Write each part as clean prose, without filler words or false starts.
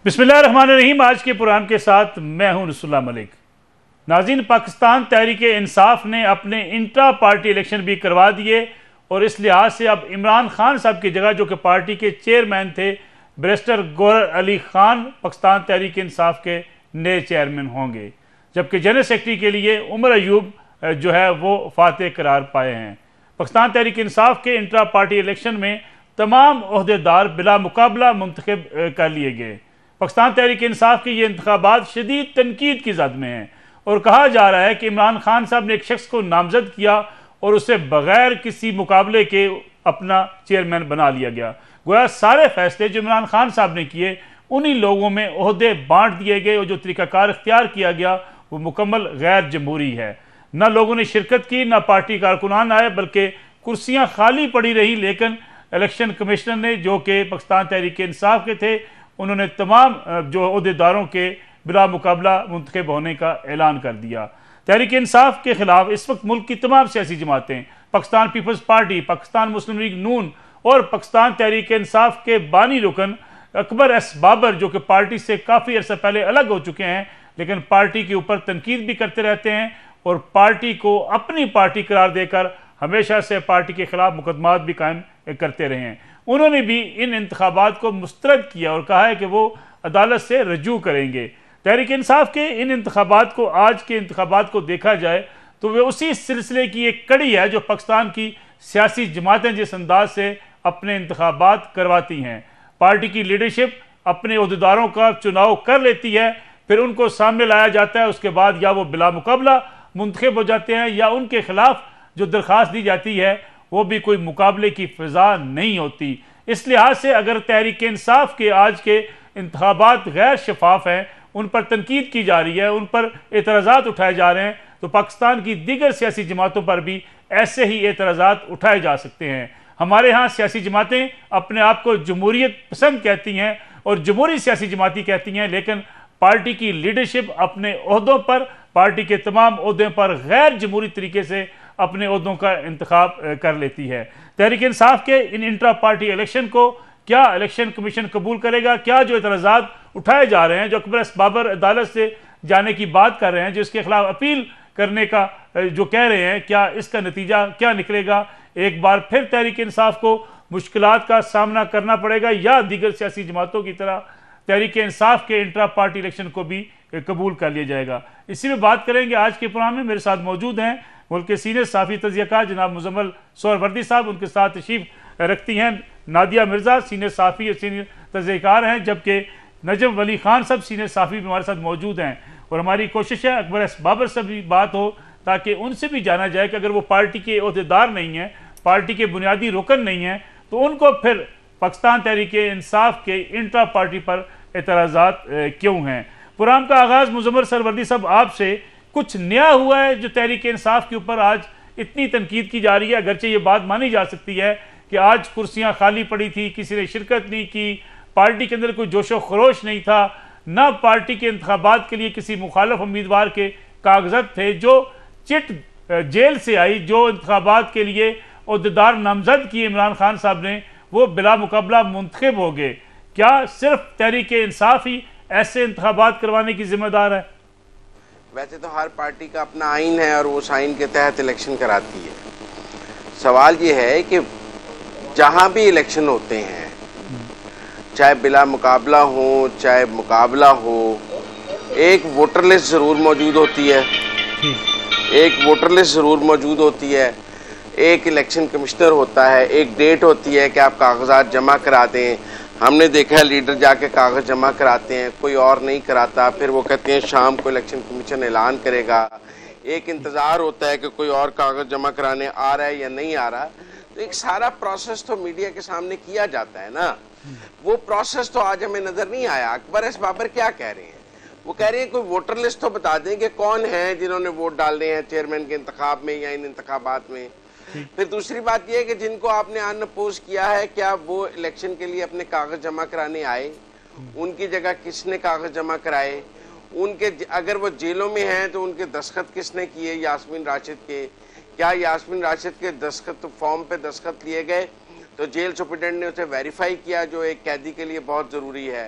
बिस्मिल्लाहिर्रहमानिर्रहीम। आज के प्रोग्राम के साथ मैं हूं रसूलुल्लाह मलिक। नाज़रीन, पाकिस्तान तहरीक इंसाफ ने अपने इंट्रा पार्टी इलेक्शन भी करवा दिए और इस लिहाज से अब इमरान खान साहब की जगह, जो कि पार्टी के चेयरमैन थे, बैरिस्टर गौहर अली खान पाकिस्तान तहरीक इंसाफ के नए चेयरमैन होंगे, जबकि जनरल सेक्रेटरी के लिए उमर अयूब जो है वो फातह करार पाए हैं। पाकिस्तान तहरीक इंसाफ के इंट्रा पार्टी इलेक्शन में तमाम ओहदेदार बिला मुकाबला मुंतखब कर लिए गए। पाकिस्तान तहरीक इंसाफ के ये इंतखाबात शदीद तनकीद की जद में हैं और कहा जा रहा है कि इमरान खान साहब ने एक शख्स को नामजद किया और उसे बगैर किसी मुकाबले के अपना चेयरमैन बना लिया गया। गोया सारे फैसले जो इमरान खान साहब ने किए, उन्हीं लोगों में ओहदे बांट दिए गए और जो तरीकाकार इख्तियार किया गया वो मुकम्मल गैर जमहूरी है। न लोगों ने शिरकत की, न पार्टी कारकुनान आए, बल्कि कुर्सियाँ खाली पड़ी रही। लेकिन इलेक्शन कमिश्नर ने, जो कि पाकिस्तान तहरीक इंसाफ के थे, उन्होंने तमाम जो अहदेदारों के बिला मुकाबला मुंतखब होने का ऐलान कर दिया। तहरीक इंसाफ के खिलाफ इस वक्त मुल्क की तमाम सियासी जमातें, Pakistan Peoples Party, Pakistan Muslim League Noon और पाकिस्तान तहरीक इंसाफ के बानी रुकन अकबर एस बाबर, जो कि पार्टी से काफ़ी अर्सा पहले अलग हो चुके हैं, लेकिन पार्टी के ऊपर तनकीद भी करते रहते हैं और पार्टी को अपनी पार्टी करार देकर हमेशा से पार्टी के खिलाफ मुकदमात भी कायम करते रहे हैं। उन्होंने भी इन इंतखाबात को मुस्तरद किया और कहा है कि वो अदालत से रजू करेंगे। तहरीक इंसाफ के इन इंतखाबात को, आज के इंतखाबात को देखा जाए तो वे उसी सिलसिले की एक कड़ी है जो पाकिस्तान की सियासी जमातें जिस अंदाज से अपने इंतखाबात करवाती हैं। पार्टी की लीडरशिप अपने अहदेदारों का चुनाव कर लेती है, फिर उनको सामने लाया जाता है, उसके बाद या वो बिला मुकाबला मुंतखब हो जाते हैं या उनके खिलाफ जो दरख्वास्त दी जाती है वो भी कोई मुकाबले की फ़िज़ा नहीं होती। इस लिहाज से अगर तहरीक इंसाफ के आज के इंतखाबात गैर शफाफ हैं, उन पर तनकीद की जा रही है, उन पर एतराज़ात उठाए जा रहे हैं, तो पाकिस्तान की दीगर सियासी जमातों पर भी ऐसे ही एतराज़ात उठाए जा सकते हैं। हमारे यहाँ सियासी जमातें अपने आप को जमहूरियत पसंद कहती हैं और जमहूरी सियासी जमाती कहती हैं, लेकिन पार्टी की लीडरशिप अपने ओहदों पर, पार्टी के तमाम ओहदों पर गैर जमहूरी तरीके से अपने ओहदों का इंतखाब कर लेती है। तहरीक इंसाफ के इन इंट्रा पार्टी इलेक्शन को क्या इलेक्शन कमीशन कबूल करेगा? क्या जो एतराज़ात उठाए जा रहे हैं, जो अकबर एस बाबर अदालत से जाने की बात कर रहे हैं, जो इसके खिलाफ अपील करने का जो कह रहे हैं, क्या इसका नतीजा क्या निकलेगा? एक बार फिर तहरीक इंसाफ को मुश्किलात का सामना करना पड़ेगा या दीगर सियासी जमातों की तरह तहरीक इंसाफ के इंट्रा पार्टी इलेक्शन को भी कबूल कर लिया जाएगा? इसी में बात करेंगे आज के प्रोग्राम में। मेरे साथ मौजूद हैं मुल्क के सीनियर साफ़ी तज़कियाकार जनाब मुज़म्मिल सोहरवर्दी साहब, उनके साथ तशरीफ़ रखती हैं नादिया मिर्ज़ा, सीनियर साफ़ी और सीनियर तज़कियाकार हैं, जबकि नजम वली खान साहब सीनियर साफ़ी भी हमारे साथ मौजूद हैं। और हमारी कोशिश है अकबर एस बाबर से भी बात हो ताकि उनसे भी जाना जाए कि अगर वो पार्टी के अहदेदार नहीं हैं, पार्टी के बुनियादी रुकन नहीं हैं, तो उनको फिर पाकिस्तान तहरीक इंसाफ के इंट्रा पार्टी पर एतराज़ात क्यों हैं। प्रोग्राम का आगाज़ मुज़म्मिल सरवर्दी साहब आपसे, कुछ नया हुआ है जो तहरीक इंसाफ के ऊपर आज इतनी तनकीद की जा रही है? अगरचे ये बात मानी जा सकती है कि आज कुर्सियां खाली पड़ी थी, किसी ने शिरकत नहीं की, पार्टी के अंदर कोई जोशो खरोश नहीं था, ना पार्टी के इंतखाबात के लिए किसी मुखालफ उम्मीदवार के कागजात थे, जो चिट जेल से आई, जो इंतखाबात के लिए अहदेदार नामजद किए इमरान खान साहब ने, वो बिला मुकाबला मुंतखब हो गए। क्या सिर्फ तहरीक इंसाफ ही ऐसे इंतखाबात करवाने की जिम्मेदार है? वैसे तो हर पार्टी का अपना आइन है और उस आइन के तहत इलेक्शन कराती है। सवाल ये है कि जहाँ भी इलेक्शन होते हैं, चाहे बिला मुकाबला हो चाहे मुकाबला हो, एक वोटर लिस्ट ज़रूर मौजूद होती है, एक इलेक्शन कमिश्नर होता है, एक डेट होती है कि आप कागजात जमा करा दें। हमने देखा है लीडर जाके कागज़ जमा कराते हैं, कोई और नहीं कराता, फिर वो कहते हैं शाम को इलेक्शन कमीशन ऐलान करेगा। एक इंतज़ार होता है कि कोई और कागज़ जमा कराने आ रहा है या नहीं आ रहा। तो एक सारा प्रोसेस तो मीडिया के सामने किया जाता है ना, वो प्रोसेस तो आज हमें नज़र नहीं आया। अकबर एस बाबर क्या कह रहे हैं? वो कह रहे हैं कोई वोटर लिस्ट तो बता दें कि कौन है जिन्होंने वोट डालने हैं चेयरमैन के इंतखाब में या इन इंतखाबात में। फिर दूसरी बात यह है कि जिनको आपने अनअपोज किया है, क्या वो इलेक्शन के लिए अपने कागज जमा कराने आए? उनकी जगह किसने कागज जमा कराए? उनके अगर वो जेलों में हैं तो उनके दस्तखत किसने किए यास्मीन राशिद के? क्या यास्मीन राशिद के दस्तखत फॉर्म पे दस्तखत लिए गए तो जेल सुप्रिटेंडेंट ने उसे वेरीफाई किया, जो एक कैदी के लिए बहुत ज़रूरी है।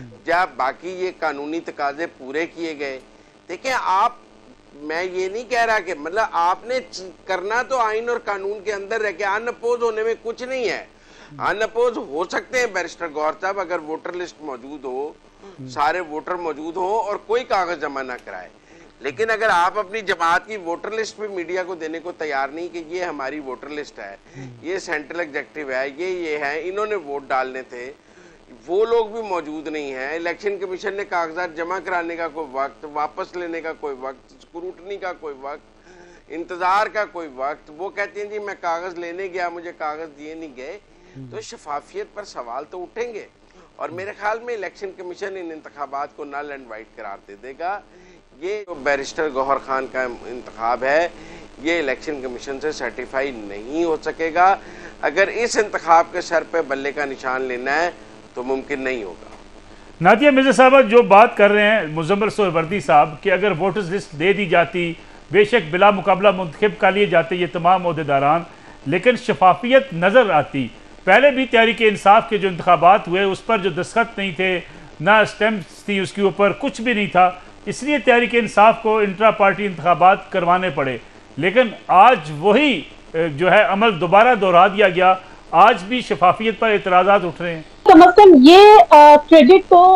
जब बाकी ये कानूनी तकाजे पूरे किए गए, देखिए आप, मैं ये नहीं कह रहा कि मतलब आपने करना तो आइन और कानून के अंदर रह के, अनअपोज होने में कुछ नहीं है। अनअपोज हो सकते हैं बैरिस्टर गौहर साहब, अगर वोटर लिस्ट मौजूद हो, सारे वोटर मौजूद हो और कोई कागज जमा ना कराए। लेकिन अगर आप अपनी जमात की वोटर लिस्ट भी मीडिया को देने को तैयार नहीं कि ये हमारी वोटर लिस्ट है, ये सेंट्रल एग्जीक्यूटिव है, ये है, इन्होंने वोट डालने थे, वो लोग भी मौजूद नहीं है। इलेक्शन कमीशन ने कागजात जमा कराने का कोई वक्त, वापस लेने का कोई वक्त, स्क्रूटनी का कोई वक्त, इंतजार का कोई वक्त। वो कहते हैं जी मैं कागज लेने गया, मुझे कागज दिए नहीं गए। तो शफाफियत पर सवाल तो उठेंगे और मेरे ख्याल में इलेक्शन कमीशन इन इंतखाबात को नल एंड वाइट करार दे देगा। ये जो बैरिस्टर गौहर खान का इंतखाब है, ये इलेक्शन कमीशन से सर्टिफाई नहीं हो सकेगा। अगर इस इंतखाब के सर पे बल्ले का निशान लेना है तो मुमकिन नहीं होगा। नादिया मिर्जा साहब जो बात कर रहे हैं मुजम्मिल सोहरावर्दी साहब कि अगर वोटर्स लिस्ट दे दी जाती, बेशक बिला मुकाबला मुंतखब कर लिए जाते ये तमाम ओहदेदारान, लेकिन शफाफियत नज़र आती। पहले भी तहरीक इंसाफ के जो इंतखाबात हुए उस पर जो दस्तखत नहीं थे, ना स्टैम्प्स थी उसके ऊपर, कुछ भी नहीं था, इसलिए तहरीक इंसाफ को इंट्रा पार्टी इंतखाबात करवाने पड़े। लेकिन आज वही जो है अमल दोबारा दोहरा दिया गया, आज भी शफाफियत पर एतराज़ात उठ रहे हैं। कम अज कम ये क्रेडिट तो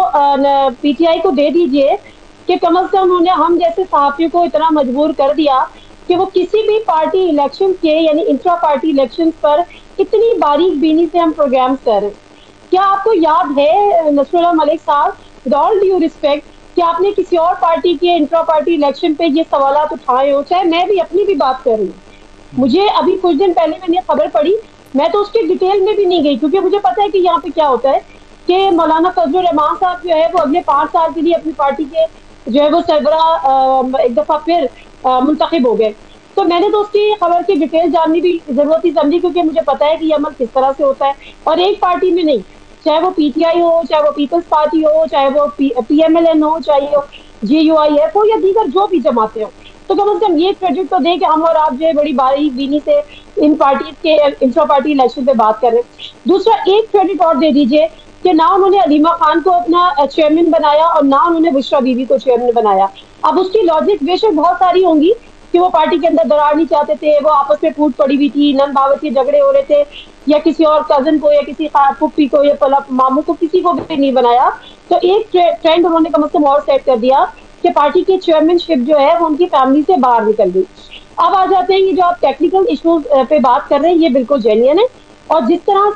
पीटीआई को दे दीजिए कि कम अज कम उन्होंने हम जैसे सहाफियों को इतना मजबूर कर दिया कि वो किसी भी पार्टी इलेक्शन के यानी इंट्रा पार्टी इलेक्शन पर इतनी बारीक बीनी से हम प्रोग्राम कर रहे हैं। क्या आपको याद है नसरुल्लाह मलिक साहब, विद ऑल ड्यू रिस्पेक्ट, कि आपने किसी और पार्टी के इंट्रा पार्टी इलेक्शन पे ये सवालात उठाए हो? चाहे मैं भी अपनी भी बात कर रही हूँ, मुझे अभी कुछ दिन पहले मैंने खबर पड़ी, मैं तो उसकी डिटेल में भी नहीं गई क्योंकि मुझे पता है कि यहाँ पे क्या होता है कि मौलाना फजलुर रहमान साहब जो है वो अगले 5 साल के लिए अपनी पार्टी के जो है वो सरबराह एक दफा फिर मुंतखब हो गए। तो मैंने तो उसकी खबर की डिटेल जानने की जरूरत ही समझी क्योंकि मुझे पता है कि ये अमल किस तरह से होता है। और एक पार्टी में नहीं, चाहे वो पीटीआई हो, चाहे वो पीपल्स पार्टी हो, चाहे वो पीएमएलएन हो, चाहे वो जीयूआईएफ हो या दीगर जो भी जमाते हो, तो कम से कम ये क्रेडिट तो दें कि हम और आप जो है बड़ी बारीक बीनी से इन पार्टी के इंट्रा पार्टी इलेक्शन पे बात कर रहे हैं। दूसरा एक क्रेडिट और दे दीजिए कि ना उन्होंने अलीमा खान को अपना चेयरमैन बनाया और ना उन्होंने बुशरा बीबी को चेयरमैन बनाया। अब उसकी लॉजिक बेशक बहुत सारी होंगी कि वो पार्टी के अंदर दरार नहीं चाहते थे, वो आपस में फूट पड़ी हुई थी, नन बावत के झगड़े हो रहे थे, या किसी और कजन को या किसी पुप्पी को या मामू को किसी को भी नहीं बनाया। तो एक ट्रेंड उन्होंने कम से कम और सेट कर दिया कि पार्टी की चेयरमैनशिप जो है वो उनकी फैमिली से बाहर निकल गई। अब आ जाते हैं ये जो आप टेक्निकल इश्यूज पे बात कर रहे हैं, ये बिल्कुल जेन्युइन है और जिस तरह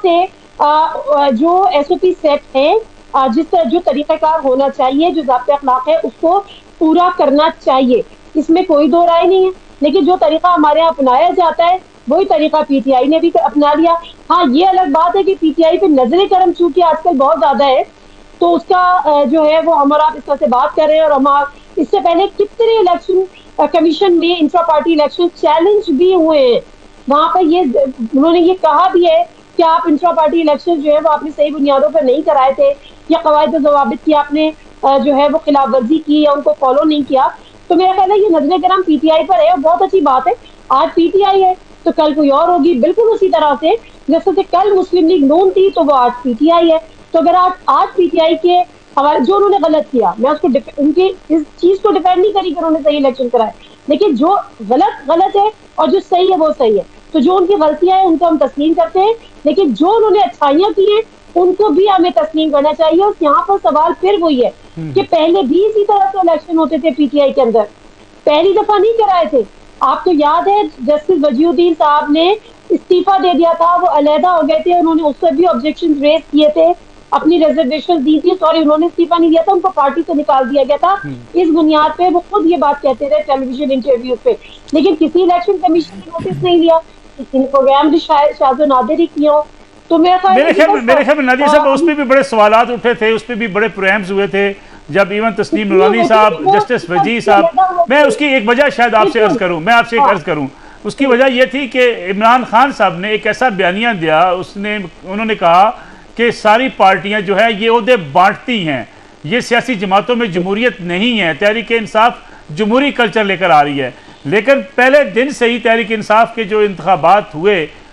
से जो एसओपी सेट है, जिस तरह जो तरीकाकार होना चाहिए, जो ज़ाब्ते अखलाक है, उसको पूरा करना चाहिए, इसमें कोई दो राय नहीं है। लेकिन जो तरीका हमारे यहाँ अपनाया जाता है वही तरीका पीटीआई ने भी अपना लिया। हाँ, ये अलग बात है कि पीटीआई पे नजरे करम चूंकि आजकल बहुत ज्यादा है, तो उसका जो है वो हम और आप इस तरह से बात कर रहे हैं। और हम इससे पहले कितने इलेक्शन कमीशन में इंट्रा पार्टी इलेक्शन चैलेंज भी हुए हैं, वहां पर ये उन्होंने ये कहा भी है कि आप इंट्रा पार्टी इलेक्शन जो है वो आपने सही बुनियादों पर नहीं कराए थे या कवायद ज़वाबित की आपने जो है वो खिलाफ वर्जी की या उनको फॉलो नहीं किया। तो मेरा ख्याल है ये नजरे करम पीटीआई पर है और बहुत अच्छी बात है। आज पीटीआई है तो कल कोई और होगी, बिल्कुल उसी तरह से जैसे कल मुस्लिम लीग नून थी तो वो आज पीटीआई है। तो अगर आज पीटीआई के हमारे जो उन्होंने गलत किया, मैं उसको उनकी इस चीज को डिफेंड नहीं करी कि उन्होंने सही इलेक्शन कराए, लेकिन जो गलत है और जो सही है वो सही है। तो जो उनकी गलतियां हैं उनको हम तस्लीम करते हैं, लेकिन जो उन्होंने अच्छाइयां की हैं उनको भी हमें तस्लीम करना चाहिए। और यहाँ पर सवाल फिर वही है कि पहले भी इसी तरह से इलेक्शन होते थे पीटीआई के अंदर, पहली दफा नहीं कराए थे। आपको याद है जस्टिस वजीउद्दीन साहब ने इस्तीफा दे दिया था, वो अलहदा हो गए थे, उन्होंने उससे भी ऑब्जेक्शन रेज किए थे, अपनी रिजर्वेशन दी थी। सॉरी, उन्होंने इस्तीफा नहीं दिया था, उनको पार्टी से निकाल दिया गया था। इस बुनियाद पे वो खुद ये बात कहते थे टेलीविजन इंटरव्यू पे, लेकिन किसी इलेक्शन कमीशन ने नोटिस नहीं लिया, किसी ने प्रोग्राम भी शायद नादिर ही किया हो। तो मेरे ख्याल में नादिया साहब उस पर भी बड़े सवालात उठे थे, उस पर भी बड़े प्रोग्राम्स हुए थे, जब इवन तस्लीम नूरानी साहब, जस्टिस वजी साहब, मैं उसकी एक वजह शायद आपसे अर्ज करूं, मैं आपसे एक अर्ज करूं, उसकी वजह यह थी कि इमरान खान साहब ने एक ऐसा बयानिया दिया, उन्होंने कहा कि सारी पार्टियां जो है ये ओहदे बांटती हैं, ये सियासी जमातों में जमहूरियत नहीं है, तहरीक इंसाफ जमहूरी कल्चर लेकर आ रही है। लेकिन पहले दिन से ही तहरीक इंसाफ के जो इंतखाबात हुए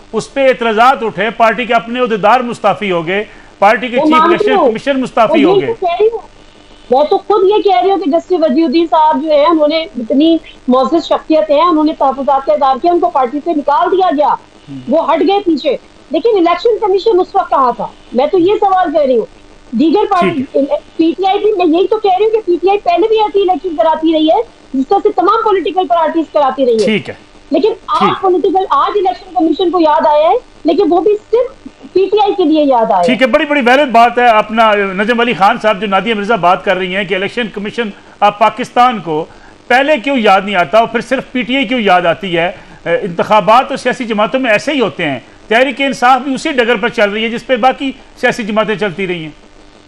उस पर एतराजात उठे, पार्टी के अपने अहदेदार मुस्ताफी हो गए, पार्टी के चीफ इलेक्शन कमीशन मुस्ताफी हो गए। मैं तो खुद ये कह रही हूँ कि जस्टिस वजीउद्दीन साहब जो है उन्होंने इतनी मौजूद शख्सियत है, उन्होंने तहफ़्फ़ुज़ात का इज़हार किया, उनको पार्टी से निकाल दिया गया, वो हट गए पीछे। लेकिन इलेक्शन कमीशन उस वक्त कहाँ था? मैं तो ये सवाल कर रही हूँ। दीगर पार्टी पीटीआई भी, मैं यही तो कह रही हूँ कि पीटीआई पहले भी ऐसी इलेक्शन कराती रही है जिस तरह से तमाम पॉलिटिकल पार्टीज कराती रही है। ठीक है, लेकिन आज इलेक्शन कमीशन को याद आया है, लेकिन वो भी सिर्फ पीटीआई के लिए याद आया। ठीक है, बड़ी बड़ी वैलिड बात है। अपना नजम अली खान साहब, जो नादिया मिर्जा बात कर रही हैं कि इलेक्शन कमीशन अब पाकिस्तान को पहले क्यों याद नहीं आता और फिर सिर्फ पीटीआई क्यों याद आती है। इंतखाबात और सियासी जमातों में ऐसे ही होते हैं। तहरीक इंसाफ भी उसी डगर पर चल रही है जिस पर बाकी सियासी जमातें चलती रही हैं।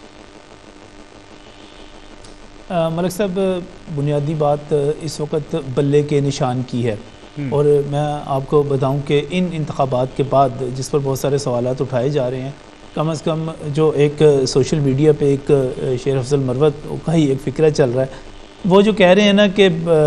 मलिक साहब, बुनियादी बात इस वक्त बल्ले के निशान की है, और मैं आपको बताऊं कि इन इंतखाबात के बाद जिस पर बहुत सारे सवालात उठाए जा रहे हैं, कम से कम जो एक सोशल मीडिया पे एक शेर अफजल मरवत का ही एक फ़िक्रा चल रहा है, वो जो कह रहे हैं ना कि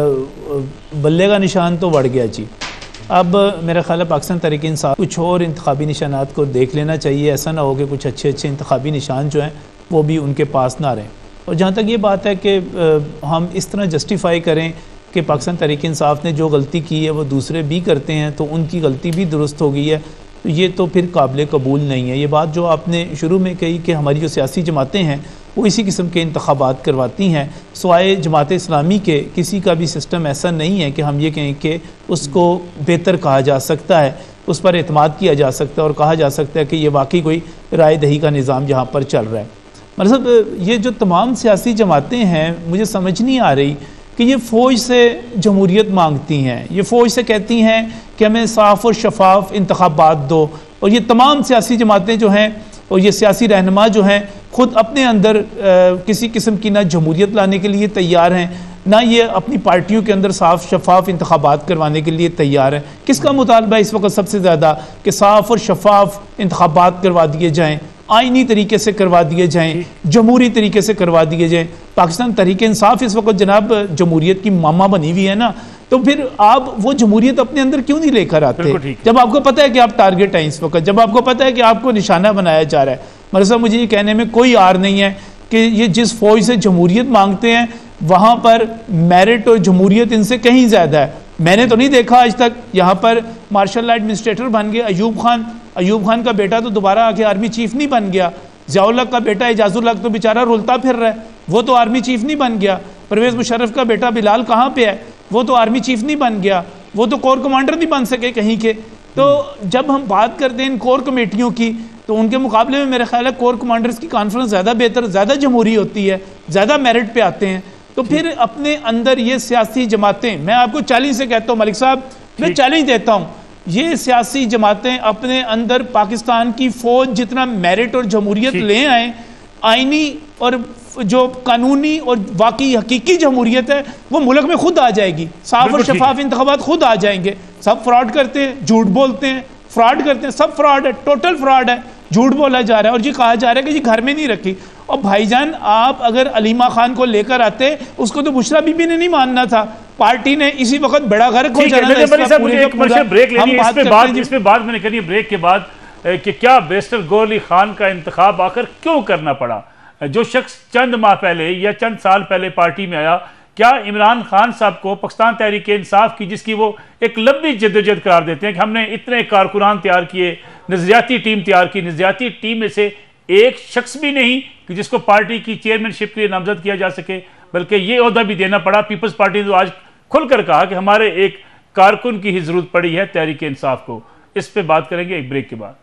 बल्ले का निशान तो बढ़ गया जी। अब मेरा ख्याल है पाकिस्तान तहरीक इंसाफ कुछ और इंतखाबी निशानात को देख लेना चाहिए। ऐसा ना हो कि कुछ अच्छे अच्छे इंतखाबी निशान जो हैं वो भी उनके पास ना रहें। और जहाँ तक ये बात है कि हम इस तरह जस्टिफाई करें कि पाकिस्तान तहरीक इंसाफ ने जो गलती की है वो दूसरे भी करते हैं तो उनकी गलती भी दुरुस्त हो गई है, तो ये तो फिर काबिल कबूल नहीं है। ये बात जो आपने शुरू में कही कि हमारी जो सियासी जमातें हैं वो इसी किस्म के इंतखाबात करवाती हैं, सिवाय जमात इस्लामी के किसी का भी सिस्टम ऐसा नहीं है कि हम ये कहें कि उसको बेहतर कहा जा सकता है, उस पर एतमाद किया जा सकता है और कहा जा सकता है कि ये वाकई कोई राय दही का निज़ाम यहाँ पर चल रहा है। मतलब ये जो तमाम सियासी जमातें हैं, मुझे समझ नहीं आ रही कि ये फ़ौज से जमहूरियत मांगती हैं, ये फ़ौज से कहती हैं कि हमें साफ़ और शफाफ इंतखाबात दो, और ये तमाम सियासी जमातें जो हैं और ये सियासी रहनुमा जो हैं ख़ुद अपने अंदर किसी किस्म की ना जमहूरियत लाने के लिए तैयार हैं, ना ये अपनी पार्टियों के अंदर साफ़ शफाफ इंतखाबात करवाने के लिए तैयार हैं। किसका मुतालबा इस वक्त सबसे ज़्यादा कि साफ़ और शफाफ इंतखाबात करवा दिए जाएँ, आइनी तरीके से करवा दिए जाएँ, जमहूरी तरीके से करवा दिए जाएँ। पाकिस्तान तहरीक इंसाफ इस वक्त जनाब जमहूरियत की मामा बनी हुई है ना, तो फिर आप वो जमहूरियत अपने अंदर क्यों नहीं लेकर आते? जब आपको पता है कि आप टारगेट हैं इस वक्त, जब आपको पता है कि आपको निशाना बनाया जा रहा है। मेरे साथ मुझे ये कहने में कोई आर नहीं है कि ये जिस फौज से जमहूरियत मांगते हैं वहाँ पर मेरिट और जमहूरियत इनसे कहीं ज़्यादा है। मैंने तो नहीं देखा आज तक यहाँ पर मार्शल लॉ एडमिनिस्ट्रेटर बन गए अयूब खान का बेटा तो दोबारा आके आर्मी चीफ नहीं बन गया। ज़ियाउल हक का बेटा एजाजुल हक तो बेचारा रुलता फिर रहा है, वो तो आर्मी चीफ नहीं बन गया। परवेज़ मुशर्रफ का बेटा बिलाल कहाँ पे है, वो तो आर्मी चीफ नहीं बन गया, वो तो कोर कमांडर नहीं बन सके कहीं के। तो जब हम बात करते हैं इन कोर कमेटियों की, तो उनके मुकाबले में मेरा ख्याल है कोर कमांडर्स की कॉन्फ्रेंस ज़्यादा बेहतर, ज़्यादा जमहूरी होती है, ज़्यादा मेरिट पे आते हैं। तो फिर अपने अंदर ये सियासी जमातें, मैं आपको चैलेंज से कहता हूँ मलिक साहब, मैं चैलेंज देता हूँ, ये सियासी जमातें अपने अंदर पाकिस्तान की फ़ौज जितना मेरिट और जमहूरियत ले आएँ, आइनी और जो कानूनी और वाकई हकीकी जमहूरियत है वो मुल्क में खुद आ जाएगी। साफ और शफाफ इंतखाबात खुद आ जाएंगे। सब फ्रॉड करते हैं, झूठ बोलते हैं, फ्रॉड करते हैं, सब फ्रॉड है, टोटल फ्रॉड है, झूठ बोला जा रहा है और ये कहा जा रहा है कि ये घर में नहीं रखी। और भाईजान आप अगर अलीमा खान को लेकर आते, उसको तो बुशरा बीबी ने नहीं मानना था, पार्टी ने इसी वक्त बड़ा घर खोल जाना था। इस पे बात मैंने करनी है ब्रेक के बाद कि क्या बैरिस्टर गौहर अली खान का इंतखाब आखिर क्यों करना पड़ा। जो शख्स चंद माह पहले या चंद साल पहले पार्टी में आया, क्या इमरान खान साहब को पाकिस्तान तहरीक इंसाफ की, जिसकी वो एक लंबी जद्दोजहद करार देते हैं कि हमने इतने कारकुनान तैयार किए, नज़रियाती टीम तैयार की, नज़रियाती टीम में से एक शख्स भी नहीं कि जिसको पार्टी की चेयरमैनशिप के लिए नामजद किया जा सके, बल्कि ये ओहदा भी देना पड़ा। पीपल्स पार्टी ने तो आज खुलकर कहा कि हमारे एक कारकुन की ही जरूरत पड़ी है तहरीक इंसाफ को। इस पर बात करेंगे एक ब्रेक के बाद।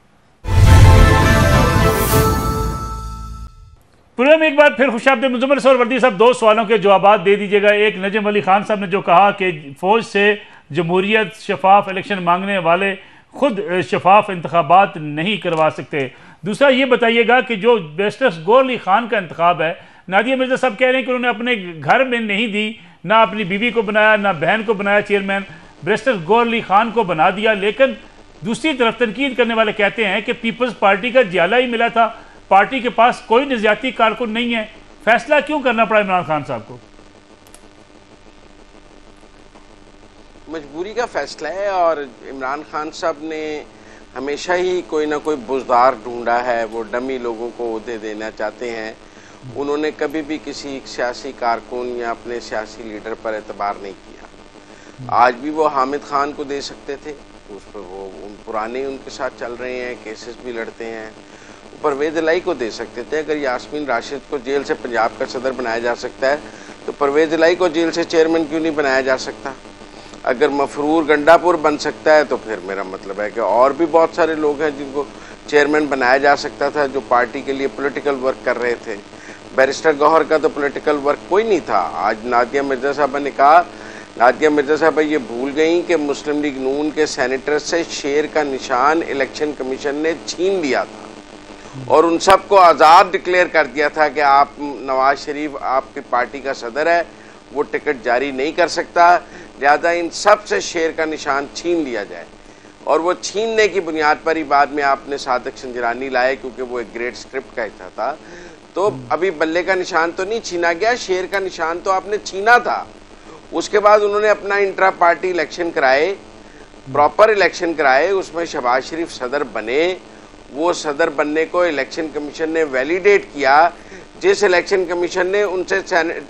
पूरे में एक बार फिर खुशामदीद मुजम्मिल और वर्दी साहब, दो सवालों के जवाब दे दीजिएगा। एक, नजम अली खान साहब ने जो कहा कि फौज से जमहूरियत, शफाफ इलेक्शन मांगने वाले खुद शफाफ इंतखाबात नहीं करवा सकते। दूसरा ये बताइएगा कि जो बैरिस्टर गौहर अली खान का इंतखाब है, नादिया मिर्जा साहब कह रहे हैं कि उन्होंने अपने घर में नहीं दी, ना अपनी बीवी को बनाया, ना बहन को बनाया चेयरमैन, बैरिस्टर गौहर अली खान को बना दिया। लेकिन दूसरी तरफ तनकीद करने वाले कहते हैं कि पीपल्स पार्टी का जियाला ही मिला था, पार्टी के पास कोई नज़रियाती कारकुन नहीं है, फैसला क्यों करना पड़ा इमरान खान साहब को? मजबूरी का फैसला है और इमरान खान साहब ने हमेशा ही कोई ना कोई बुज़दार ढूंढा है, वो डमी लोगों को ओहदे देना चाहते हैं। उन्होंने कभी भी किसी सियासी कारकुन या अपने सियासी लीडर पर एतबार नहीं किया। आज भी वो हामिद खान को दे सकते थे, उस पर वो पुराने उनके साथ चल रहे हैं, केसेस भी लड़ते हैं। परवेज़ इलाही को दे सकते थे। अगर यास्मीन राशिद को जेल से पंजाब का सदर बनाया जा सकता है तो परवेज़ इलाही को जेल से चेयरमैन क्यों नहीं बनाया जा सकता? अगर मफरूर गंडापुर बन सकता है तो फिर मेरा मतलब है कि और भी बहुत सारे लोग हैं जिनको चेयरमैन बनाया जा सकता था, जो पार्टी के लिए पॉलिटिकल वर्क कर रहे थे। बैरिस्टर गौहर का तो पॉलिटिकल वर्क कोई नहीं था। आज नादिया मिर्ज़ा साहबा ने कहा, नादिया मिर्ज़ा साहबा ये भूल गई कि मुस्लिम लीग नून के सेनेटर से शेर का निशान इलेक्शन कमीशन ने छीन लिया था और उन सबको आज़ाद डिक्लेयर कर दिया था कि आप नवाज शरीफ आपकी पार्टी का सदर है, वो टिकट जारी नहीं कर सकता, लिहाजा इन सब से शेर का निशान छीन लिया जाए। और वो छीनने की बुनियाद पर ही बाद में आपने सादिक संजरानी लाए, क्योंकि वो एक ग्रेट स्क्रिप्ट का हिस्सा था। तो अभी बल्ले का निशान तो नहीं छीना गया, शेर का निशान तो आपने छीना था। उसके बाद उन्होंने अपना इंट्रा पार्टी इलेक्शन कराए, प्रॉपर इलेक्शन कराए, उसमें शहबाज शरीफ सदर बने। वो सदर बनने को इलेक्शन कमीशन ने वैलिडेट किया। जिस इलेक्शन कमीशन ने उनसे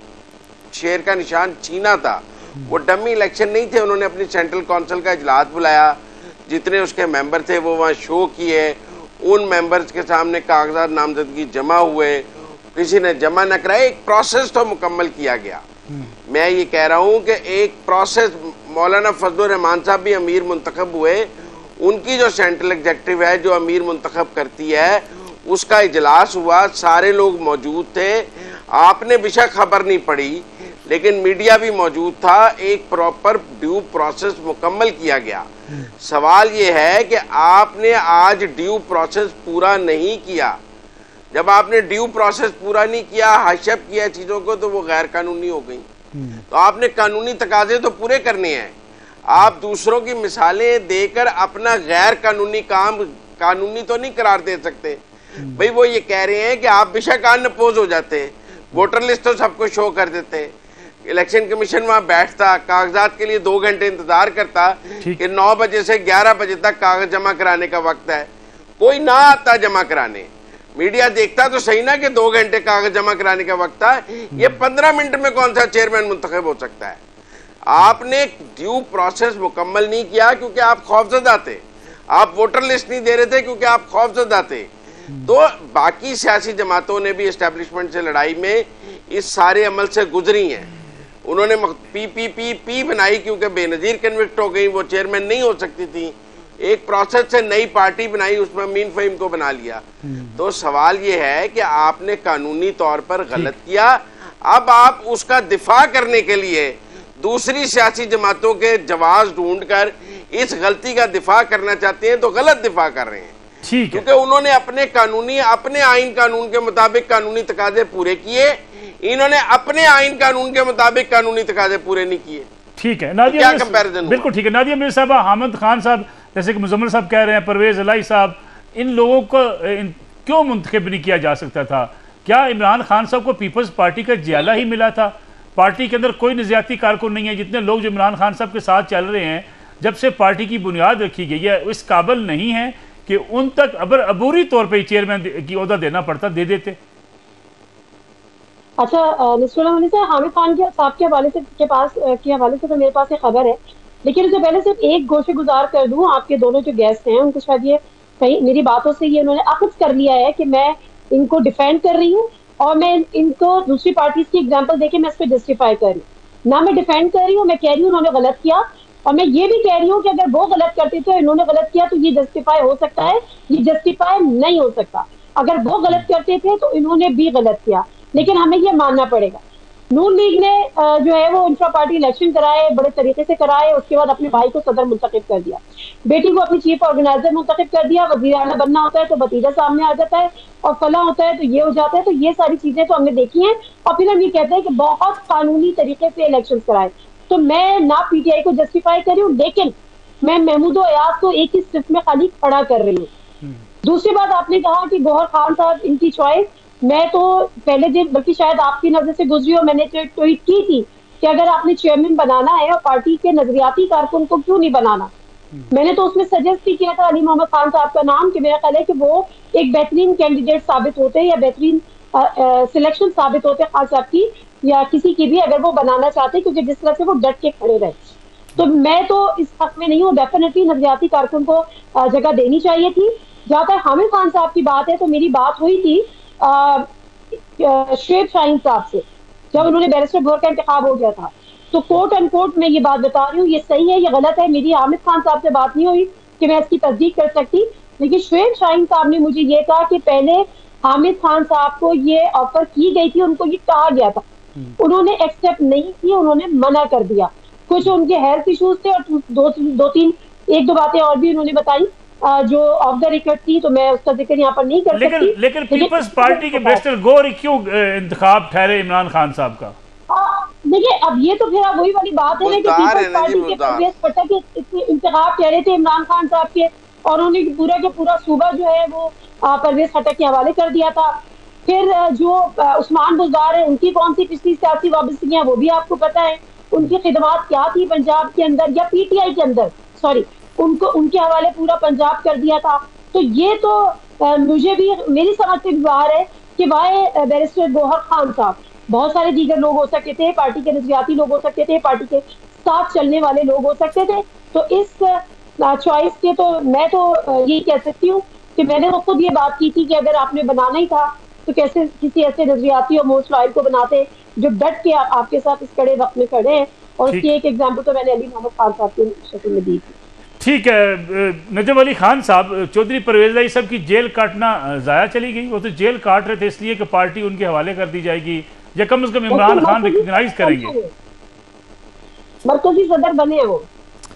शेर का निशान छीना था वो डमी इलेक्शन नहीं थे। उन्होंने अपनी सेंट्रल काउंसिल का इजलास बुलाया, जितने उसके मेंबर थे वो वहाँ शो किए, उन मेंबर्स के सामने कागजात नामजदगी जमा हुए, किसी ने जमा न कराए, एक प्रोसेस तो मुकम्मल किया गया। मैं ये कह रहा हूँ कि एक प्रोसेस, मौलाना फजलुर रहमान साहब भी अमीर मुंतखब हुए, उनकी जो सेंट्रल एग्जेक्टिव है जो अमीर मुंतखब करती है उसका इजलास हुआ, सारे लोग मौजूद थे। आपने बेशक खबर नहीं पड़ी लेकिन मीडिया भी मौजूद था, एक प्रॉपर ड्यू प्रोसेस मुकम्मल किया गया। सवाल ये है कि आपने आज ड्यू प्रोसेस पूरा नहीं किया। जब आपने ड्यू प्रोसेस पूरा नहीं किया, हशप किया चीज़ों को, तो वो गैर कानूनी हो गई। तो आपने कानूनी तकाजे तो पूरे करने हैं। आप दूसरों की मिसालें देकर अपना गैर कानूनी काम कानूनी तो नहीं करार दे सकते। भाई वो ये कह रहे हैं कि आप बेशक अनअपोज हो जाते, वोटर लिस्ट तो सबको शो कर देते, इलेक्शन कमीशन वहां बैठता, कागजात के लिए 2 घंटे इंतजार करता कि 9 बजे से 11 बजे तक कागज जमा कराने का वक्त है, कोई ना आता जमा कराने। मीडिया देखता तो सही ना कि 2 घंटे कागज जमा कराने का वक्त था, ये 15 मिनट में कौन सा चेयरमैन मुंतखब हो सकता है? आपने ड्यू प्रोसेस मुकम्मल नहीं किया क्योंकि आप खौफजदा थे। आप वोटर लिस्ट नहीं दे रहे थे क्योंकि आप खौफजदा थे। तो बाकी सियासी जमातों ने भी एस्टेब्लिशमेंट से लड़ाई में इस सारे अमल से गुजरी हैं। उन्होंने पी बनाई क्योंकि बेनजीर कन्विक्ट हो गई, वो चेयरमैन नहीं हो सकती थी। एक प्रोसेस से नई पार्टी बनाई, उसमें मीन फहीम को बना लिया। तो सवाल ये है कि आपने कानूनी तौर पर गलत किया, अब आप उसका दिफा करने के लिए दूसरी सियासी जमातों के जवाब ढूंढकर इस गलती का दिफा करना चाहते हैं, तो गलत दिफा कर रहे हैं। ठीक है, क्योंकि उन्होंने अपने आइन कानून के मुताबिक कानूनी तकाजे पूरे किए, इन्होंने अपने आइन कानून के मुताबिक कानूनी तकाजे पूरे नहीं किए। ठीक है नादिया, क्या कंपैरिजन? बिल्कुल ठीक है नादिया मिर्ज़ा साहब, हामिद खान साहब, जैसे कि मुजम्मिल साहब कह रहे हैं, परवेज़ इलाही साहब, इन लोगों को क्यों मुंतखब नहीं किया जा सकता था? क्या इमरान खान साहब को पीपल्स पार्टी का जियाला ही मिला था? पार्टी के अंदर कोई नज़ियाती कारकुन नहीं है। जितने लोग जो इमरान खान साहब के साथ चल रहे हैं, जब से पार्टी की बुनियाद रखी गई है, इस काबिल नहीं है कि उन तक अबूरी तौर पर चेयरमैन की ओहदा देना पड़ता, दे देते। अच्छा हामिद खान साहब के हवाले से तो मेरे पास एक खबर है, लेकिन उससे पहले सिर्फ एक गोशे गुजार कर दूं। आपके दोनों जो गेस्ट हैं उनको शायद ये कहीं मेरी बातों से ये उन्होंने अखज़ कर लिया है कि मैं इनको डिफेंड कर रही हूँ और मैं इनको दूसरी पार्टीज की एग्जांपल देके मैं इस पर जस्टिफाई कर रही हूँ। ना मैं डिफेंड कर रही हूँ, मैं कह रही हूँ उन्होंने गलत किया, और मैं ये भी कह रही हूँ कि अगर वो गलत करते थे इन्होंने गलत किया तो ये जस्टिफाई हो सकता है, ये जस्टिफाई नहीं हो सकता। अगर वो गलत करते थे तो इन्होंने भी गलत किया, लेकिन हमें ये मानना पड़ेगा। नून लीग ने जो है वो इंट्रा पार्टी इलेक्शन कराए, बड़े तरीके से कराए, उसके बाद अपने भाई को सदर मुंतखब कर दिया, बेटी को अपनी चीफ ऑर्गेनाइजर मुंतखब कर दिया, वज़ीर आला बनना होता है तो भतीजा सामने आ जाता है, और फला होता है तो ये हो जाता है। तो ये सारी चीजें तो हमने देखी हैं, और फिर हम ये कहते हैं कि बहुत कानूनी तरीके से इलेक्शन कराए। तो मैं ना पीटीआई को जस्टिफाई कर रही हूँ, लेकिन मैं महमूद अयाज को एक ही सिर्फ में खाली खड़ा कर रही हूँ। दूसरी बात, आपने कहा कि गौहर खान साहब इनकी चॉइस, मैं तो पहले दिन बल्कि शायद आपकी नजर से गुजरी और मैंने ट्वीट की थी कि अगर आपने चेयरमैन बनाना है और पार्टी के नजरियाती कारकुन को क्यों नहीं बनाना, मैंने तो उसमें सजेस्ट भी किया था अली मोहम्मद खान साहब का नाम, कि मेरा ख्याल है कि वो एक बेहतरीन कैंडिडेट साबित होते हैं या बेहतरीन सिलेक्शन साबित होते हैं खान साहब की या किसी की भी, अगर वो बनाना चाहते, क्योंकि जिस तरह से वो डट के खड़े रहे। तो मैं तो इस हक में नहीं हूँ, डेफिनेटली नजरियाती कारकुन को जगह देनी चाहिए थी। जहां तक हामिद खान साहब की बात है, तो मेरी बात हुई थी शुएब शाहीन साहब से जब उन्होंने बैरिस्टर गौहर का इंतखाब हो गया था। तो कोर्ट एंड कोर्ट में ये बात बता रही हूँ, ये सही है, ये गलत है, मेरी हामिद खान साहब से बात नहीं हुई कि मैं इसकी तस्दीक कर सकती, लेकिन शुएब शाहीन साहब ने मुझे ये कहा कि पहले हामिद खान साहब को ये ऑफर की गई थी, उनको ये कहा गया था, उन्होंने एक्सेप्ट नहीं की, उन्होंने मना कर दिया। कुछ उनके हेल्थ इश्यूज थे और एक दो बातें और भी उन्होंने बताई जो ऑफ द रिकॉर्ड थी, तो मैं उसका जिक्र यहाँ पर नहीं कर सकती। लेकिन पीपल्स पार्टी के बैरिस्टर गौहर क्यों इंतखाब ठहरे इमरान खान साहब का? देखिए, अब ये तो फिर वही वाली बात है कि पीपल्स पार्टी के परवेज पटक के इंतखाब ठहरे थे इमरान खान साहब के, और उन्होंने पूरा के पूरा सूबा जो है वो परवेज खटक के हवाले कर दिया था। फिर जो उस्मान बुज़दार है, उनकी कौन सी पिछली सियासी वाबस्तगियां वो भी आपको पता है, उनकी खिदमात क्या थी पंजाब के अंदर या पीटीआई के अंदर, सॉरी, उनको उनके हवाले पूरा पंजाब कर दिया था। तो ये तो मुझे भी मेरी समझ से बाहर है कि भाई बैरिस्टर गौहर खान साहब, बहुत सारे दीगर लोग हो सकते थे, पार्टी के नजरियाती लोग हो सकते थे, पार्टी के साथ चलने वाले लोग हो सकते थे। तो इस चॉइस के तो मैं तो यही कह सकती हूँ कि मैंने तो खुद ये बात की थी कि अगर आपने बनाना ही था तो कैसे किसी ऐसे नजरियाती और मोस्ट लॉयल को बनाते जो डट के आपके साथ इस कड़े वक्त में खड़े हैं। और उसकी एक एग्जाम्पल तो मैंने अली मोहम्मद खान साहब की शक्ल में दी थी। ठीक है, नजम अली खान साहब, चौधरी परवेज लाई साहब की जेल काटना ज़ाया चली गई? वो तो जेल काट रहे थे इसलिए कि पार्टी उनके हवाले कर दी जाएगी या कम से कम इमरान खान रिकग्नाइज करेंगे। मरकजी सदर बने हैं वो।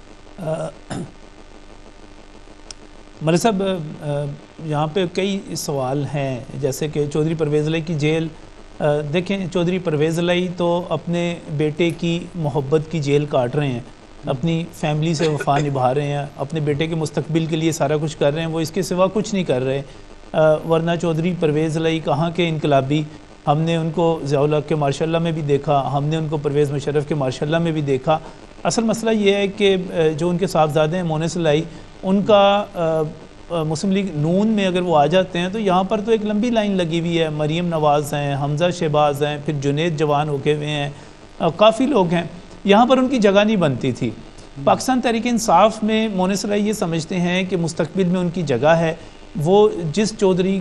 मलिक साहब, यहाँ पे कई सवाल हैं, जैसे कि चौधरी परवेज़ लाई की जेल, देखें चौधरी परवेज़ लाई तो अपने बेटे की मोहब्बत की जेल काट रहे हैं, अपनी फैमिली से वफा निभा रहे हैं, अपने बेटे के मुस्तकबिल के लिए सारा कुछ कर रहे हैं, वो इसके सिवा कुछ नहीं कर रहे। वरना चौधरी परवेज़ लाई कहाँ के इनकलाबी, हमने उनको ज़ियाउल हक़ के मार्शाल्लाह में भी देखा, हमने उनको परवेज़ मुशर्रफ के मार्शाल्लाह में भी देखा। असल मसला ये है कि जो उनके साहबजादे हैं मोनिस लाई, उनका मुस्लिम लीग नून में अगर वो आ जाते हैं तो यहाँ पर तो एक लंबी लाइन लगी हुई है, मरीम नवाज़ हैं, हमज़ा शहबाज हैं, फिर जुनेद जवान होके हुए हैं, काफ़ी लोग हैं, यहाँ पर उनकी जगह नहीं बनती थी। पाकिस्तान तहरीक इंसाफ में मोनिस लाई ये समझते हैं कि मुस्तकबिल में उनकी जगह है, वो जिस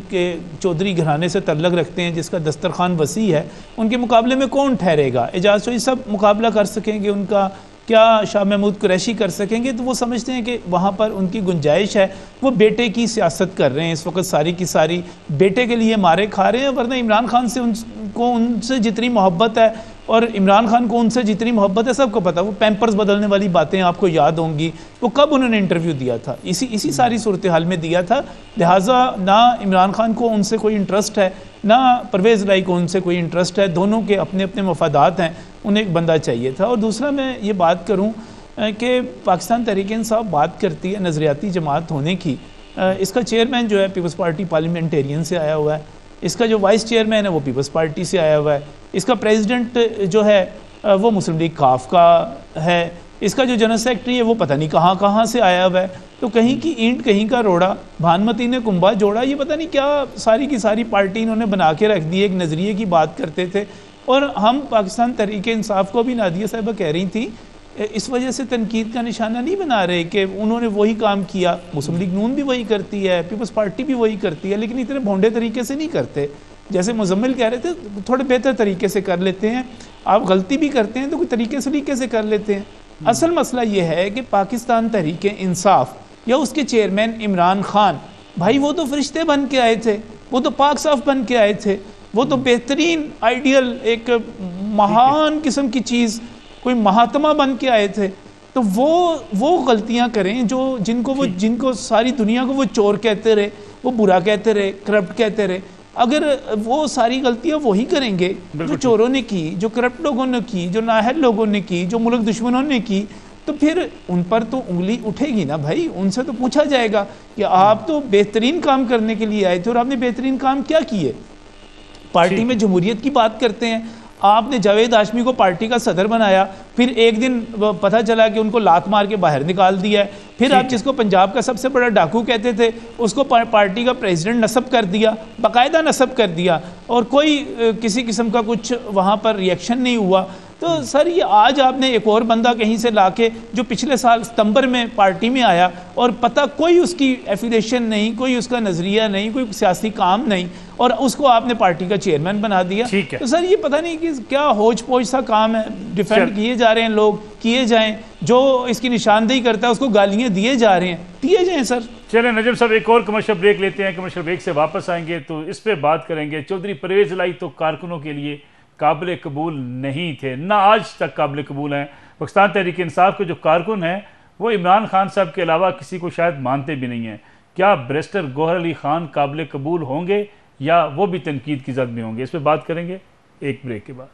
चौधरी घराने से तल्लक रखते हैं, जिसका दस्तरखान वसी है, उनके मुकाबले में कौन ठहरेगा? एजाज चौधरी सब मुकाबला कर सकेंगे उनका, क्या शाह महमूद कुरैशी कर सकेंगे? तो वो समझते हैं कि वहाँ पर उनकी गुंजाइश है। वो बेटे की सियासत कर रहे हैं इस वक्त, सारी की सारी बेटे के लिए मारे खा रहे हैं। वरना इमरान खान से उनसे जितनी मोहब्बत है और इमरान खान को उनसे जितनी मोहब्बत है सबको पता। वो पैम्पर्स बदलने वाली बातें आपको याद होंगी, वो कब उन्होंने इंटरव्यू दिया था, इसी सारी सूरत हाल में दिया था। लिहाजा ना इमरान खान को उनसे कोई इंटरेस्ट है, ना परवेज़ लाई को उनसे कोई इंटरेस्ट है, दोनों के अपने अपने मफादात हैं, उन्हें एक बंदा चाहिए था। और दूसरा मैं ये बात करूँ कि पाकिस्तान तहरीक इंसाफ बात करती है नज़रियाती जमात होने की, इसका चेयरमैन जो है पीपल्स पार्टी पार्लियामेंटेरियन से आया हुआ है, इसका जो वाइस चेयरमैन है वो पीपल्स पार्टी से आया हुआ है, इसका प्रेसिडेंट जो है वो मुस्लिम लीग काफ का है, इसका जो जनरल सेक्रेटरी है वो पता नहीं कहाँ से आया हुआ है। तो कहीं की ईंट कहीं का रोड़ा, भानुमति ने कुंभा जोड़ा, ये पता नहीं क्या सारी की सारी पार्टी इन्होंने बना के रख दी। एक नज़रिए की बात करते थे और हम पाकिस्तान तहरीक इंसाफ को भी नादिया साहिबा कह रही थी इस वजह से तनकीद का निशाना नहीं बना रहे कि उन्होंने वही काम किया। मुस्लिम लीग नून भी वही करती है, पीपल्स पार्टी भी वही करती है, लेकिन इतने भोंडे तरीके से नहीं करते। जैसे मुजम्मिल कह रहे थे, थोड़े बेहतर तरीके से कर लेते हैं। आप गलती भी करते हैं तो कोई तरीके से कर लेते हैं। असल मसला ये है कि पाकिस्तान तहरीक इंसाफ या उसके चेयरमैन इमरान खान, भाई वो तो फरिश्ते बन के आए थे, वो तो पाक साफ बन के आए थे, वो तो बेहतरीन आइडियल एक महान किस्म की चीज़, कोई महात्मा बन के आए थे। तो वो गलतियां करें जिनको सारी दुनिया को वो चोर कहते रहे, वो बुरा कहते रहे, करप्ट कहते रहे। अगर वो सारी गलतियां वही करेंगे जो चोरों ने की, जो करप्ट लोगों ने की, जो नाहल लोगों ने की, जो मुल्क दुश्मनों ने की, तो फिर उन पर तो उंगली उठेगी ना भाई। उनसे तो पूछा जाएगा कि आप तो बेहतरीन काम करने के लिए आए थे और आपने बेहतरीन काम क्या किए। पार्टी में जमहूरियत की बात करते हैं, आपने जावेद हाशमी को पार्टी का सदर बनाया, फिर एक दिन पता चला कि उनको लात मार के बाहर निकाल दिया है, फिर आप जिसको पंजाब का सबसे बड़ा डाकू कहते थे उसको पार्टी का प्रेसिडेंट नस्ब कर दिया, बाकायदा नस्ब कर दिया, और कोई किसी किस्म का कुछ वहाँ पर रिएक्शन नहीं हुआ। तो सर ये आज आपने एक और बंदा कहीं से लाके जो पिछले साल सितंबर में पार्टी में आया और पता कोई उसकी एफिलिएशन नहीं, कोई उसका नज़रिया नहीं, कोई सियासी काम नहीं, और उसको आपने पार्टी का चेयरमैन बना दिया। तो सर ये पता नहीं कि क्या होच पोच सा काम है, डिफेंड किए जा रहे हैं लोग, किए जाएं, जो इसकी निशानदेही करता है उसको गालियाँ दिए जा रहे हैं, दिए जाएं सर। चलें नजम साहब एक और कमर्शियल ब्रेक लेते हैं, कमर्शियल ब्रेक से वापस आएंगे तो इस पर बात करेंगे। चौधरी परवेज इलाही तो कारकुनों के लिए काबिल कबूल नहीं थे, ना आज तक काबिल कबूल हैं। पाकिस्तान तहरीक इंसाफ के जो कारकुन हैं वो इमरान खान साहब के अलावा किसी को शायद मानते भी नहीं हैं। क्या बैरिस्टर गौहर अली खान काबिल कबूल होंगे या वो भी तनकीद की जद में होंगे? इस पर बात करेंगे एक ब्रेक के बाद।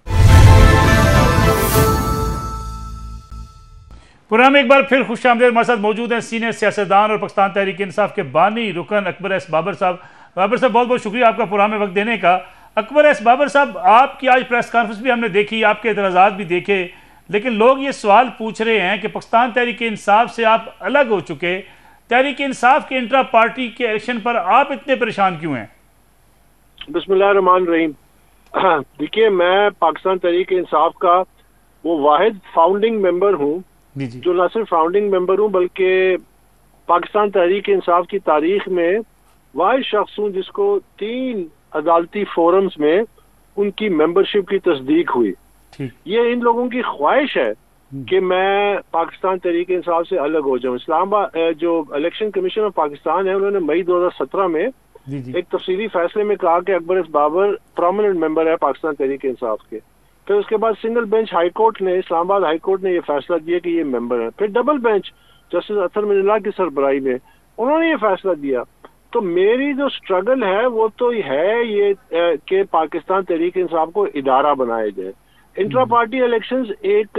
प्रोग्राम एक बार फिर खुश आमदीद। हमारे साथ मौजूद हैं सीनियर सियासतदान और पाकिस्तान तहरीक इंसाफ के बानी रुकन अकबर एस बाबर साहब। बाबर साहब बहुत बहुत शुक्रिया आपका प्रोग्राम में वक्त देने का। अकबर एस बाबर साहब, आपकी आज प्रेस कॉन्फ्रेंस भी हमने देखी, आपके एतराज़ात भी देखे, लेकिन लोग ये सवाल पूछ रहे हैं कि पाकिस्तान तहरीक इंसाफ से आप अलग हो चुके, तहरीक इंसाफ के इंट्रा पार्टी के इलेक्शन पर आप इतने परेशान क्यों हैं? बिस्मिल्लाहिर्रहमानिर्रहीम। देखिए, मैं पाकिस्तान तहरीक इंसाफ का वो वाहिद फाउंडिंग मेंबर हूँ जो न सिर्फ फाउंडिंग मेंबर हूँ बल्कि पाकिस्तान तहरीक इंसाफ की तारीख में वाहिद शख्स हूँ जिसको 3 अदालती फोरम्स में उनकी मेंबरशिप की तस्दीक हुई। ये इन लोगों की ख्वाहिश है कि मैं पाकिस्तान तहरीक इंसाफ से अलग हो जाऊं। इस्लामाबाद जो इलेक्शन कमीशन ऑफ पाकिस्तान है उन्होंने मई 2017 में एक तफसीली फैसले में कहा कि Akbar S Babar prominent member है पाकिस्तान तहरीक इंसाफ के। फिर उसके बाद सिंगल बेंच हाई कोर्ट ने, इस्लामाबाद हाई कोर्ट ने यह फैसला दिया कि ये मेंबर है। फिर double bench justice Athar Minallah की सरबराही में उन्होंने ये फैसला दिया। तो मेरी जो स्ट्रगल है वो तो है ये कि पाकिस्तान तहरीक इंसाफ को इदारा बनाया जाए। इंट्रा पार्टी इलेक्शंस एक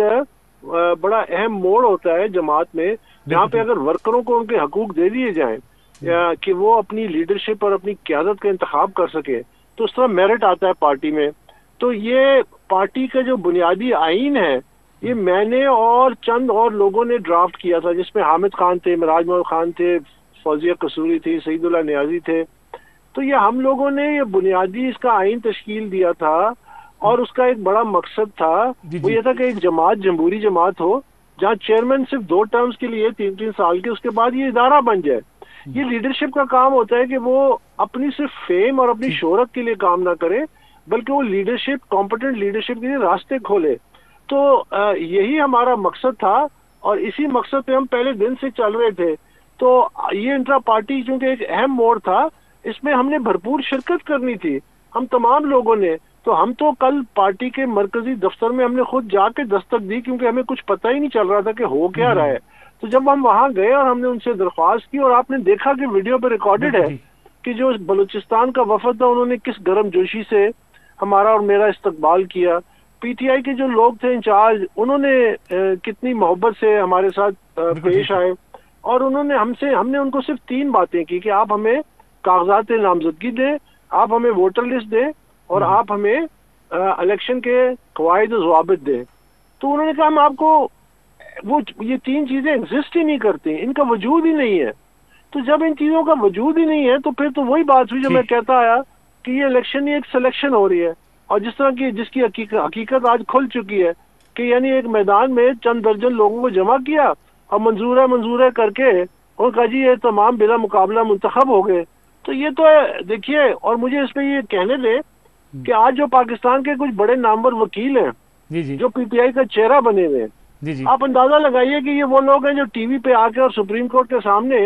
बड़ा अहम मोड़ होता है जमात में, जहाँ पे अगर वर्करों को उनके हकूक दे दिए जाएं कि वो अपनी लीडरशिप और अपनी क़यादत का इंतखाब कर सके तो उस तरह मेरिट आता है पार्टी में। तो ये पार्टी का जो बुनियादी आइन है ये मैंने और चंद और लोगों ने ड्राफ्ट किया था, जिसमें हामिद खान थे, मिराज महमूद खान थे, फौजिया कसूरी थी, सईदुल्ला नियाजी थे। तो ये हम लोगों ने ये बुनियादी इसका आइन तश्कील दिया था और उसका एक बड़ा मकसद था वो ये था कि एक जमात जमहूरी जमात हो जहाँ चेयरमैन सिर्फ 2 टर्म्स के लिए 3-3 साल के, उसके बाद ये इदारा बन जाए। ये लीडरशिप का काम होता है कि वो अपनी सिर्फ फेम और अपनी शोहरत के लिए काम ना करे बल्कि वो लीडरशिप, कॉम्पिटेंट लीडरशिप के लिए रास्ते खोले। तो यही हमारा मकसद था और इसी मकसद पे हम पहले दिन से चल रहे थे। तो ये इंट्रा पार्टी चूंकि एक अहम मोड़ था, इसमें हमने भरपूर शिरकत करनी थी हम तमाम लोगों ने। तो हम तो कल पार्टी के मरकजी दफ्तर में हमने खुद जाके दस्तक दी क्योंकि हमें कुछ पता ही नहीं चल रहा था कि हो क्या रहा है। तो जब हम वहां गए और हमने उनसे दरख्वास्त की और आपने देखा कि वीडियो पे रिकॉर्डेड है कि जो बलूचिस्तान का वफद था उन्होंने किस गर्मजोशी से हमारा और मेरा इस्तकबाल किया। पीटीआई के जो लोग थे इंचार्ज उन्होंने कितनी मोहब्बत से हमारे साथ पेश आए और हमने उनको सिर्फ 3 बातें की कि आप हमें कागजात नामजदगी दें, आप हमें वोटर लिस्ट दें और आप हमें इलेक्शन के कवायद ज़वाबित दें। तो उन्होंने कहा हम आपको वो ये 3 चीजें एग्जिस्ट ही नहीं करती, इनका वजूद ही नहीं है। तो जब इन चीजों का वजूद ही नहीं है तो फिर तो वही बात हुई जो मैं कहता आया कि ये इलेक्शन ही एक सिलेक्शन हो रही है और जिस तरह की जिसकी हकीकत आज खुल चुकी है कि यानी एक मैदान में चंद दर्जन लोगों को जमा किया और मंजूर है करके और कहा जी ये तमाम बिला मुकाबला मुंतखब हो गए। तो ये तो देखिए, और मुझे इस पे ये कहने दे कि आज जो पाकिस्तान के कुछ बड़े नामवर वकील हैं जो पीटीआई का चेहरा बने हुए हैं, आप अंदाजा लगाइए कि ये वो लोग हैं जो टीवी पे आके और सुप्रीम कोर्ट के सामने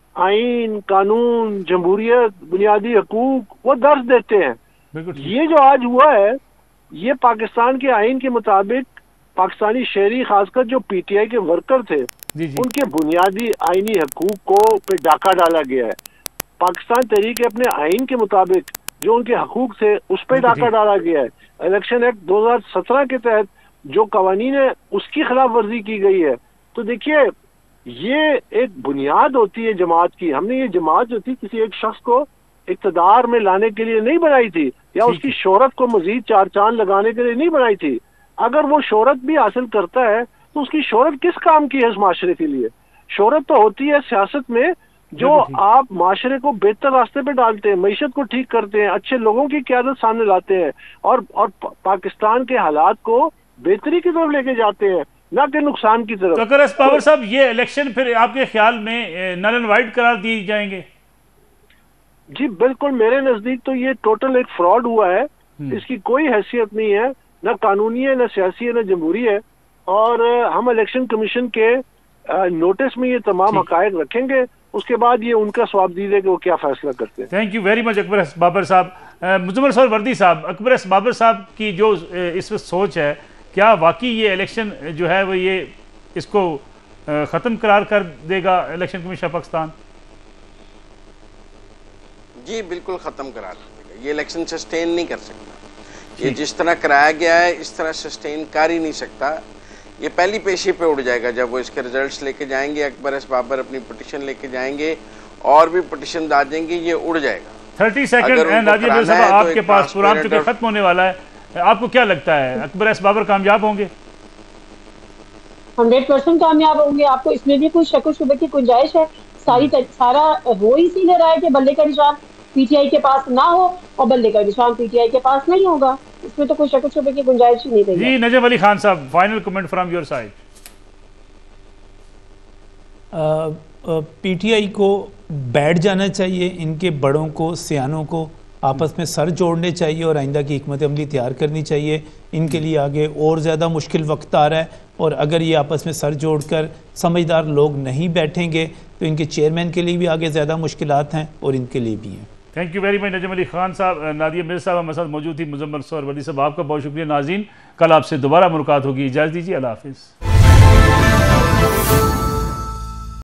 आइन, कानून, जमहूरियत, बुनियादी हकूक वो दर्ज देते हैं। ये जो आज हुआ है ये पाकिस्तान के आइन के मुताबिक पाकिस्तानी शहरी खासकर जो पीटीआई के वर्कर थे उनके बुनियादी आइनी हकूक को पे डाका डाला गया है। पाकिस्तान तहरीक अपने आइन के मुताबिक जो उनके हकूक थे उस पर डाका डाला गया है। इलेक्शन एक्ट 2017 के तहत जो कवानीन है उसकी खिलाफ वर्जी की गई है। तो देखिए ये एक बुनियाद होती है जमात की। हमने ये जमात जो थी किसी एक शख्स को इक़्तिदार में लाने के लिए नहीं बनाई थी या उसकी शोहरत को मजीद 4 चांद लगाने के लिए नहीं बनाई थी। अगर वो शोहरत भी हासिल करता है तो उसकी शोहरत किस काम की है इस माशरे के लिए? शोहरत तो होती है सियासत में जो आप माशरे को बेहतर रास्ते पे डालते हैं, मईशत को ठीक करते हैं, अच्छे लोगों की क़यादत सामने लाते हैं और पाकिस्तान के हालात को बेहतरी की तरफ लेके जाते हैं, ना कि नुकसान की तरफ। तो अगर पावर साहब ये इलेक्शन फिर आपके ख्याल में नल एंड वाइट करार दिए जाएंगे? जी बिल्कुल, मेरे नजदीक तो ये टोटल एक फ्रॉड हुआ है। इसकी कोई हैसियत नहीं है, न कानूनी है, न सियासी है, न जमहूरी है। और हम इलेक्शन कमीशन के नोटिस में ये तमाम हकायक रखेंगे, उसके बाद ये उनका स्वाबदीद है कि वो क्या फैसला करते हैं। Thank you very much Akbar S Babar साहब। मुजम्मल सर वर्दी साहब, अकबर एस बाबर साहब की जो इस वक्त सोच है, क्या वाकई ये इलेक्शन जो है वो ये इसको ख़त्म करार कर देगा इलेक्शन कमीशन पाकिस्तान? जी बिल्कुल ख़त्म करा देगा। ये इलेक्शन सस्टेन नहीं कर सकता। ये जिस तरह कराया गया है इस तरह सस्टेन कर ही नहीं सकता। ये पहली पेशी पे उड़ जाएगा जब वो इसके रिजल्ट्स लेके जाएंगे। अकबर एस बाबर अपनी पिटिशन लेके जाएंगे और भी पिटिशन आ जाएंगे, ये उड़ जाएगा। 30 सेकंड आपके पास, प्रोग्राम चुके खत्म होने वाला है, आपको क्या लगता है अकबर एस बाबर कामयाब होंगे? 100% कामयाब होंगे। आपको इसमें भी कोई शक शुबे की गुंजाइश है? सारा वो ही सीधे रहा है कि बल्ले का निशान पीटीआई के पास ना हो और बल्ले का निशान पीटीआई के पास नहीं होगा। इसमें तो कोई शक शुबे की गुंजाइश ही नहीं रही। जी नजम अली खान साहब, final comment from your side. PTI को बैठ जाना चाहिए, इनके बड़ों को, सियानों को आपस में सर जोड़ने चाहिए और आइंदा की हिकमत अमली तैयार करनी चाहिए। इनके लिए आगे और ज़्यादा मुश्किल वक्त आ रहा है और अगर ये आपस में सर जोड़कर समझदार लोग नहीं बैठेंगे तो इनके चेयरमैन के लिए भी आगे ज़्यादा मुश्किलात हैं और इनके लिए भी हैं। Thank you very much Najam Ali Khan साहब। नादिया मिर्ज़ा साहब हमारे साथ मौजूद थी। मुजम्मल सर वली साहब आपका बहुत शुक्रिया। नाज़रीन, कल आपसे दोबारा मुलाकात होगी। इजाज़त दीजिए, अल्लाह हाफ़िज़।